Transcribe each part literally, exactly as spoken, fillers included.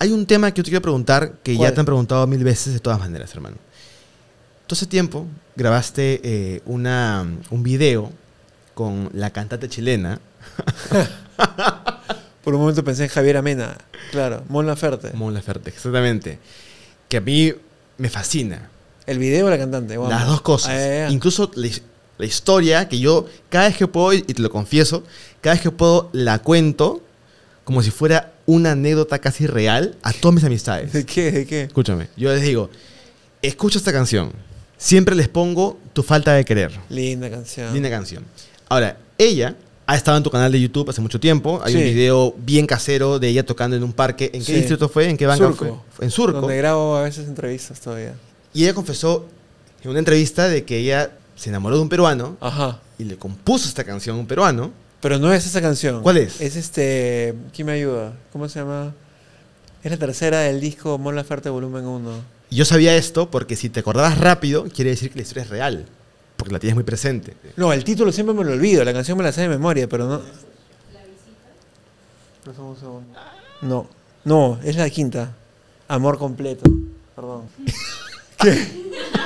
hay un tema que yo te quiero preguntar que ¿Cuál? ya te han preguntado mil veces de todas maneras, hermano. Tú hace tiempo grabaste eh, una, un video con la cantante chilena. Por un momento pensé en Javier Amena. Claro, Mon Laferte. Mon Laferte, exactamente. Que a mí me fascina. ¿El video o la cantante? Vamos. Las dos cosas. Ah, ya, ya. Incluso la, la historia que yo, cada vez que puedo, y te lo confieso, cada vez que puedo la cuento como si fuera una anécdota casi real a todas mis amistades. ¿De qué? ¿De qué? Escúchame, yo les digo, escucha esta canción. Siempre les pongo Tu falta de querer. Linda canción. Linda canción. Ahora, ella ha estado en tu canal de YouTube hace mucho tiempo. Hay Sí. un video bien casero de ella tocando en un parque. ¿En qué Sí. distrito fue? ¿En qué banca Surco. fue? En Surco. Donde grabo a veces entrevistas todavía. Y ella confesó en una entrevista de que ella se enamoró de un peruano Ajá. y le compuso esta canción a un peruano. Pero no es esa canción. ¿Cuál es? Es este... ¿Quién me ayuda? ¿Cómo se llama? Es la tercera del disco Mon Laferte Volumen uno. Y yo sabía esto porque si te acordabas rápido, quiere decir que la historia es real. Porque la tienes muy presente. No, el título siempre me lo olvido. La canción me la sé de memoria, pero no... No, un segundo. No, no, es la quinta. Amor completo. Perdón. ¿Qué?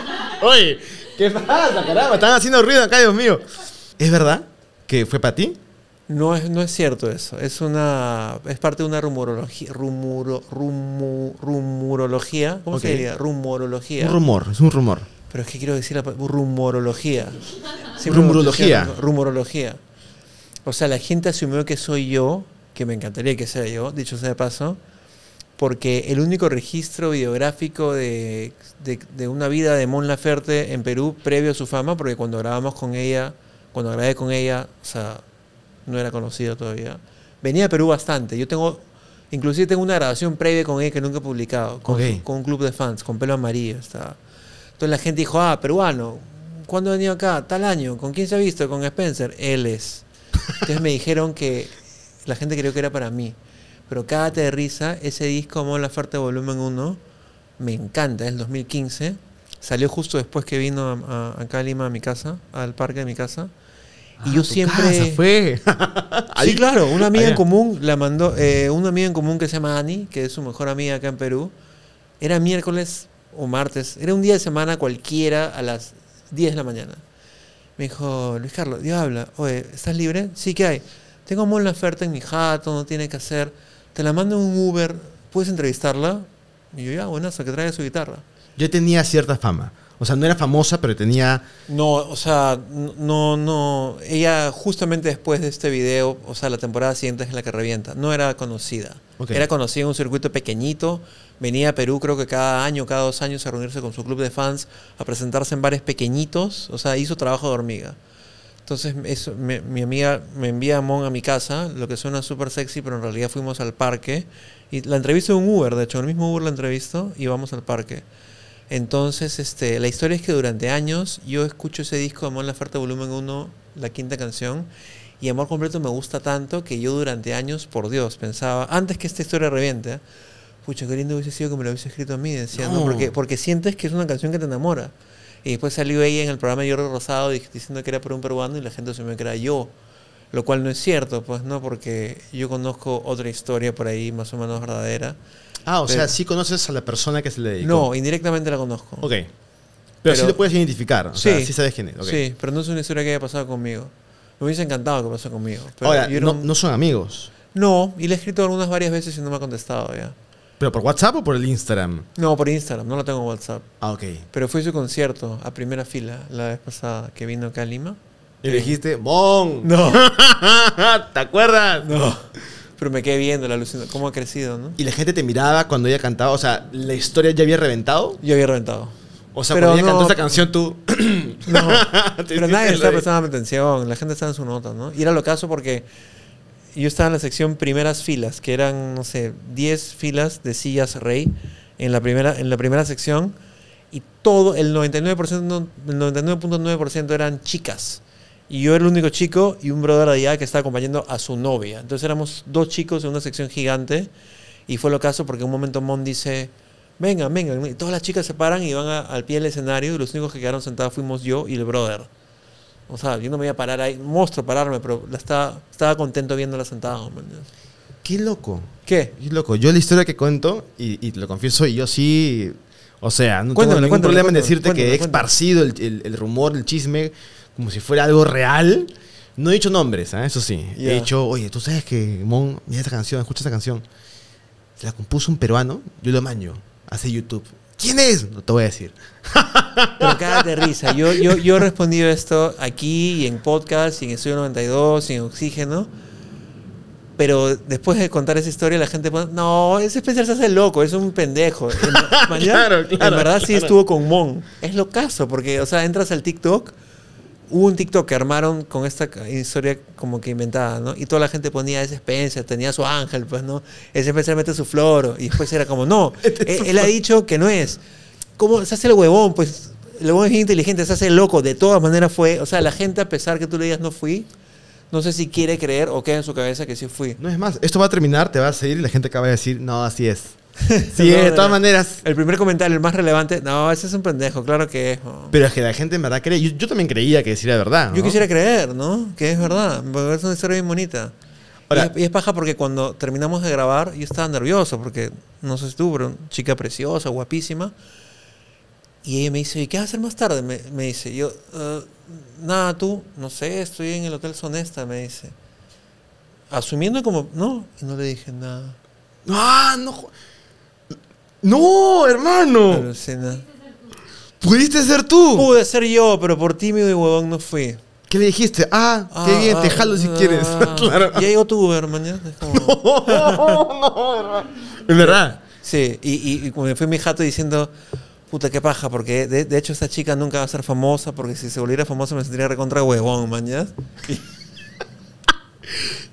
Oye, ¿qué pasa, caramba? Están haciendo ruido acá, Dios mío. ¿Es verdad que fue para ti? No es, no es cierto eso. Es una es parte de una rumorología. Rumuro, rumu- rumorología. ¿Cómo Ok. se diría? Rumorología. Un rumor, es un rumor. Pero es que quiero decir la pa- rumorología. Rumorología. Rumorología. Rumorología. O sea, la gente asumió que soy yo, que me encantaría que sea yo, dicho sea de paso, porque el único registro videográfico de, de, de una vida de Mon Laferte en Perú previo a su fama, porque cuando grabamos con ella, cuando grabé con ella, o sea, no era conocida todavía, venía a Perú bastante. Yo tengo, inclusive tengo una grabación previa con ella que nunca he publicado, con, Ok. su- con un club de fans, con pelo amarillo. Estaba. Entonces la gente dijo, ah, peruano, ¿cuándo ha venido acá? Tal año, ¿con quién se ha visto? Con Spencer, él es. Entonces me dijeron que la gente creyó que era para mí. Pero cágate de risa, ese disco Mon Laferte Volumen uno me encanta, es el dos mil quince. Salió justo después que vino a, a, acá a Lima, a mi casa, al parque de mi casa. Y Ah, yo tu siempre... casa fue. Ahí. Sí, claro, una amiga Allá. en común la mandó, eh, una amiga en común que se llama Ani, que es su mejor amiga acá en Perú. Era miércoles o martes, era un día de semana cualquiera a las diez de la mañana. Me dijo, Luis Carlos, Dios habla, oye, ¿estás libre? Sí, ¿qué hay? Tengo Mon Laferte en mi jato, no tiene que hacer. Te la mando en un Uber, ¿puedes entrevistarla? Y yo, ya, bueno, hasta que traiga su guitarra. Yo tenía cierta fama. O sea, no era famosa, pero tenía... No, o sea, no, no. Ella justamente después de este video, o sea, la temporada siguiente es la que revienta. No era conocida. Ok. Era conocida en un circuito pequeñito. Venía a Perú, creo que cada año, cada dos años, a reunirse con su club de fans, a presentarse en bares pequeñitos. O sea, hizo trabajo de hormiga. Entonces, eso, me- mi amiga me envía a Mon a mi casa, lo que suena súper sexy, pero en realidad fuimos al parque. Y la entrevisto en un Uber, de hecho, en el mismo Uber la entrevisto y vamos al parque. Entonces, este, la historia es que durante años yo escucho ese disco de Mon Laferte Volumen uno, la quinta canción, y Amor Completo me gusta tanto que yo durante años, por Dios, pensaba, antes que esta historia reviente, ¿eh? Pucha, qué lindo hubiese sido que me lo hubiese escrito a mí, decía, ¿no? No. Porque, porque sientes que es una canción que te enamora. Y después salió ella en el programa de Jordi Rosado di- diciendo que era por un peruano y la gente asumió que era yo. Lo cual no es cierto, pues, ¿no? Porque yo conozco otra historia por ahí más o menos verdadera. Ah, o Pero- sea, sí conoces a la persona que se le dedicó. No, indirectamente la conozco. Ok. Pero, Pero- sí lo puedes identificar. O Sí. sea, sí sabes quién es. Ok. Sí, pero no es una historia que haya pasado conmigo. Me hubiese encantado que pasó conmigo. Pero Ahora, yo era no, un- no son amigos. No, y le he escrito algunas varias veces y no me ha contestado ya. ¿Pero por WhatsApp o por el Instagram? No, por Instagram, no lo tengo en WhatsApp. Ah, ok. Pero fui a su concierto a primera fila la vez pasada que vino acá a Lima. Y le dijiste, ¡Mon! No, ¿Te acuerdas? no. Pero me quedé viendo la alucinación, cómo ha crecido, ¿no? Y la gente te miraba cuando ella cantaba. O sea, ¿la historia ya había reventado? Yo había reventado. O sea, Pero cuando ella no- cantó esa canción, tú... No, Te pero hiciste nadie lo estaba de- prestando atención, la gente estaba en su nota, ¿no? Y era lo caso porque yo estaba en la sección primeras filas, que eran, no sé, diez filas de sillas rey en la primera, en la primera sección, y todo, el noventa y nueve por ciento, el noventa y nueve punto nueve por ciento eran chicas. Y yo era el único chico y un brother de allá que estaba acompañando a su novia. Entonces éramos dos chicos en una sección gigante, y fue lo caso porque en un momento Mon dice... Vengan, vengan. Y todas las chicas se paran y van a- al pie del escenario y los únicos que quedaron sentados fuimos yo y el brother. O sea, yo no me iba a parar ahí, monstruo pararme, pero la estaba, estaba contento viéndola sentada. ¿Me entiendes? Qué loco. ¿Qué? Qué loco. Yo la historia que cuento, y, y te lo confieso, y yo sí... O sea, no Cuéntame, tengo ningún cuéntame, problema en cuéntame, decirte cuéntame, que he cuéntame. esparcido el, el- el rumor, el chisme, como si fuera algo real. No he dicho nombres, ¿eh? Eso sí. Ya. He dicho, oye, tú sabes que Mon, mira esta canción, escucha esta canción. Se la compuso un peruano, yo lo maño, hace YouTube. ¿Quién es? No te voy a decir. Pero cágate de risa. Yo, yo, yo he respondido esto aquí y en podcast, y en Estudio noventa y dos, y en Oxígeno. Pero después de contar esa historia, la gente pone, no, ese especial se hace loco, es un pendejo. En, mañana, Claro, claro, en verdad sí claro. estuvo con Mon. Es locazo, porque, o sea, entras al TikTok, hubo un TikTok que armaron con esta historia como que inventada, ¿no? Y toda la gente ponía ese Spencer, tenía su ángel, pues, ¿no? Ese Spencer mete su floro. Y después era como, no, él, él ha dicho que no es. ¿Cómo se hace el huevón? Pues el huevón es bien inteligente, se hace el loco. De todas maneras fue, o sea, la gente, a pesar que tú le digas no fui, no sé si quiere creer o queda en su cabeza que sí fui. No es más, esto va a terminar, te va a seguir y la gente acaba de decir, no, así es. Sí, No, de no, todas no. maneras. El primer comentario, el más relevante, no, ese es un pendejo, claro que es. ¿no? Pero es que la gente en verdad cree. Yo, yo también creía que decía la verdad. ¿no? Yo quisiera creer, ¿no? Que es verdad, porque es una historia bien bonita. Ahora- y, es, y es paja porque cuando terminamos de grabar, yo estaba nervioso, porque no sé si tú, pero una chica preciosa, guapísima. Y ella me dice, ¿y qué vas a hacer más tarde? Me, me dice, yo, "Eh, nada, tú, no sé, estoy en el Hotel Sonesta, me dice. Asumiendo como, no, y no le dije nada. ¡Ah, no! jo- ¡No, hermano! Alucina. ¿Pudiste ser tú? Pude ser yo, pero por tímido y huevón no fui. ¿Qué le dijiste? Ah, qué Ah, bien, te ah, jalo si ah, quieres. Claro. Ya llegó tu Uber, mañana. Es como- no, hermano. En verdad. Sí, y, y, y como me fue mi jato diciendo, puta, qué paja, porque de, de hecho esta chica nunca va a ser famosa, porque si se volviera famosa me sentiría recontra huevón, mañana.